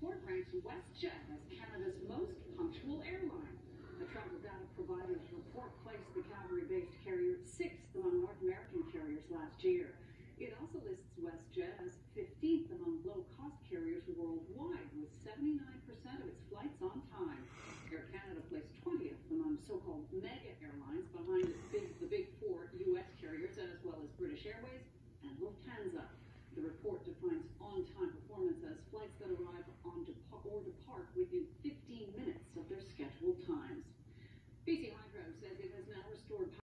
report ranks WestJet as Canada's most punctual airline. The travel data providers report placed the Calgary-based carrier 6th among North American carriers last year. It also lists WestJet as 15th among low-cost carriers worldwide, with 79% of its flights on time. Air Canada placed 20th among so-called mega airlines, behind the big four U.S. carriers, as well as British Airways and Lufthansa. The report defines on-time performance as flights that arrive on or depart within 15 minutes of their scheduled times. BC Hydro says it has now restored